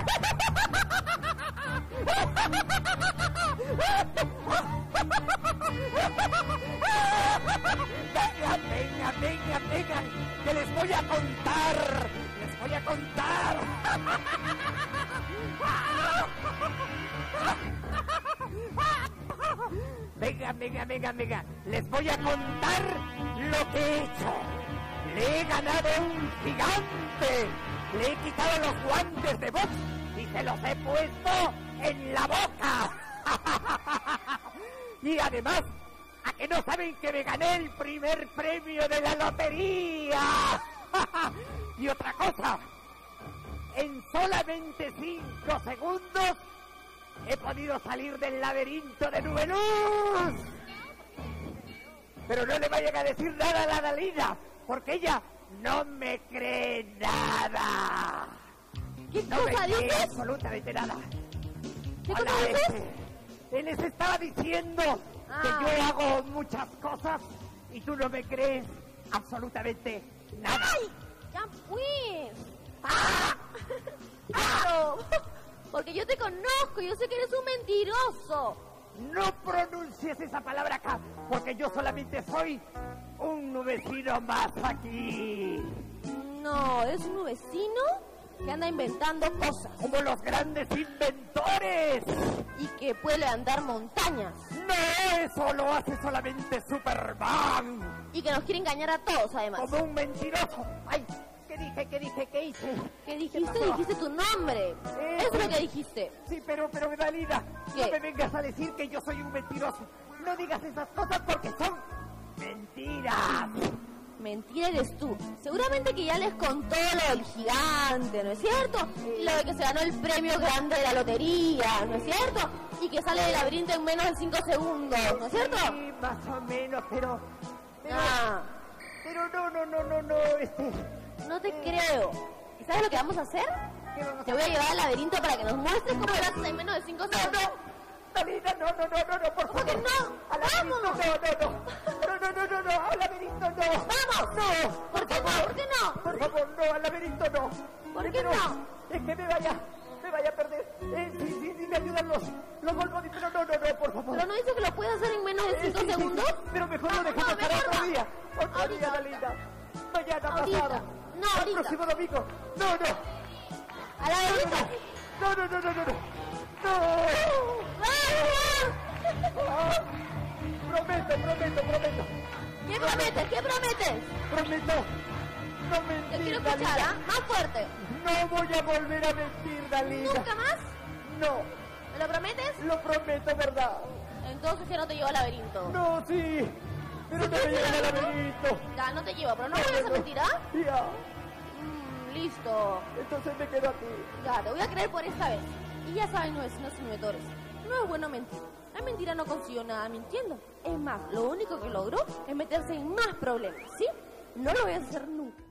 Venga, que les voy a contar. Venga, les voy a contar lo que he hecho. Le he ganado a un gigante, le he quitado los guantes de box y se los he puesto en la boca. Y además, ¿a que no saben que me gané el primer premio de la lotería? Y otra cosa, en solamente 5 segundos he podido salir del laberinto de Nubeluz. Pero no le vayan a decir nada a la Dalila, porque ella no me cree nada. ¿Qué no cosa me cree dices? Absolutamente nada. ¿Qué cosa dices? Él les estaba diciendo que yo hago muchas cosas y tú no me crees absolutamente nada. ¡Ay! ¡Ya pues! ¡Claro! Porque yo te conozco, yo sé que eres un mentiroso. No pronuncies esa palabra acá, porque yo solamente soy un vecino más aquí. No, ¿eres un vecino que anda inventando cosas? Como los grandes inventores. Y que puede levantar montañas. No, eso lo hace solamente Superman. Y que nos quiere engañar a todos, además. Como un mentiroso. Ay, ¿qué dije? ¿Qué hice? ¿Qué dijiste? Dijiste tu nombre. Eso es lo que dijiste. Sí, pero Dalila, ¿qué? No me vengas a decir que yo soy un mentiroso. No digas esas cosas porque son mentiras. Mentira eres tú. Seguramente que ya les contó lo del gigante, ¿no es cierto? Y lo de que se ganó el premio grande de la lotería, ¿no es cierto? Y que sale del laberinto en menos de 5 segundos, ¿no es cierto? Sí, más o menos, pero no te creo. ¿Y sabes lo que vamos a hacer? Te voy a llevar al laberinto para que nos muestres cómo lo haces en menos de 5 segundos. Dalila, no, por favor. ¿Por qué no? Al laberinto, no, al laberinto no. ¡Vamos! No. ¿Por qué no? ¿Por qué no? Por favor, no, al laberinto no. ¿Por qué no? Es que me vaya a perder. Sí, me ayudan los golpes, pero no, por favor. ¿Pero no dice que lo puede hacer en menos de 5 segundos? Sí, pero mejor lo dejamos para otro día. Otro día, Dalila. Mañana, pasado. No, el ahorita. próximo domingo. No. ¿A la laberinto? No. Prometo. ¿Qué prometes? Prometo. No mentir, Te quiero escuchar, Dalila. ¿ah? Más fuerte. No voy a volver a mentir, Dalila. ¿Nunca más? No. ¿Me lo prometes? Lo prometo, ¿verdad? Entonces ya no te llevo al laberinto. No, sí. Pero no me lleven al laberinto. Ya, no te llevo, pero no vuelves a mentir, ¿ah? Ya. Listo. Entonces me quedo aquí. Ya, te voy a creer por esta vez. Y ya saben, vecinos inventores, no es bueno mentir. La mentira no consiguió nada mintiendo. Es más, lo único que logró es meterse en más problemas, ¿sí? No lo voy a hacer nunca.